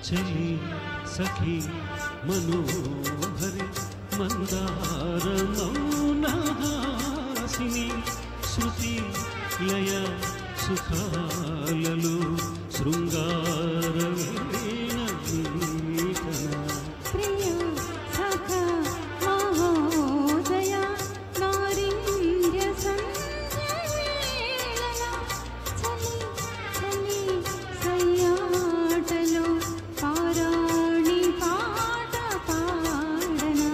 चली सखी मनोहरि मंदार मौनहासिनी श्रुति लय सुखाललो शृंगार वीणा प्रिय सखा महोदया नारिन्द्र संध्यावेळला चली चली सయ్యాటలో పారాణి పాట పాడనా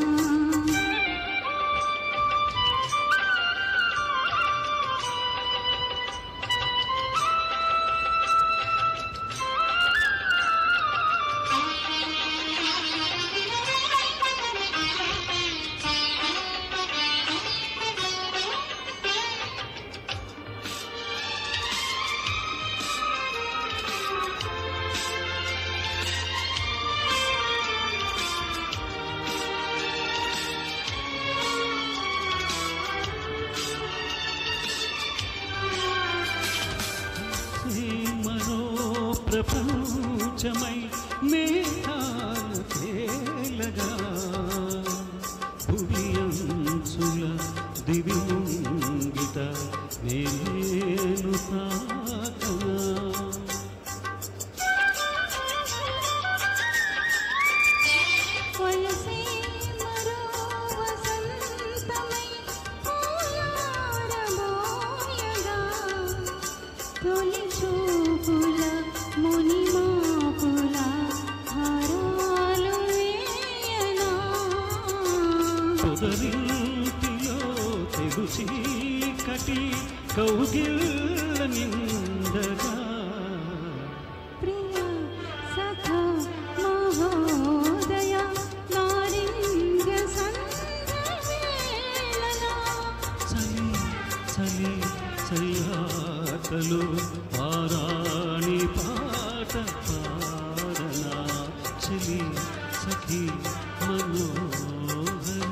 प्रपंचमय मेघाल तేలగా భువియంచుల దివి ముంగిట నేను తాకనా వయసే మరో వసంతమై పూలారబోయగా తొలి చూపుల మునిమాపుల హారాలు వేయనా పొదరింటిలో తెగు చీకటి కౌగిళ్ళ నిండగా ప్రియ సఖా మహోదయ నారింగ సంధ్యవేళలా చలి చలి సయ్యాటలో పారాణి పాట పాడనా చలి సఖీ మనోహరి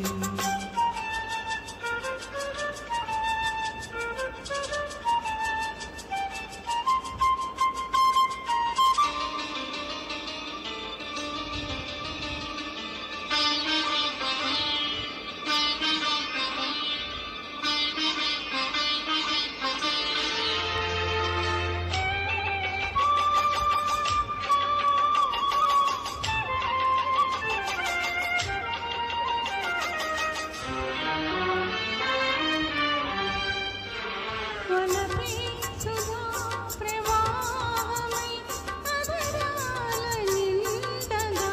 వలపే సుధా ప్రవాహమై అధరాల నిండగా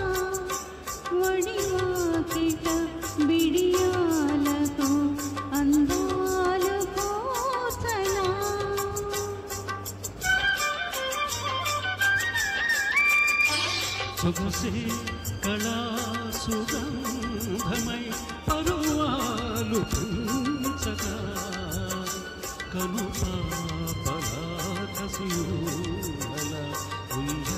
వడివాకిట బిడియాలతో అందాలు పోసనా సొగసే కళా సుగంధమై పరువాలు పెంచగా కను పాపల కసియూల